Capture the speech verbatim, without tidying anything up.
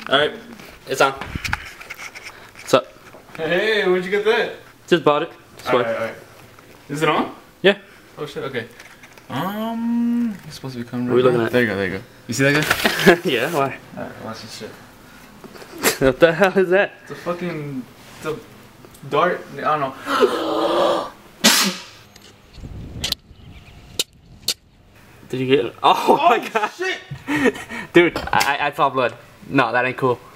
Alright, it's on. What's up? Hey, where'd you get that? Just bought it. Alright, alright. Is it on? Yeah. Oh shit, okay. Um, it's supposed to be coming right What are we looking now. at? There you go, there you go. You see that guy? Yeah, why? Alright, watch this shit. What the hell is that? It's a fucking, it's a dart, I don't know. Did you get it? Oh, Oh my god. shit! Dude, I, I saw blood. No, that ain't cool.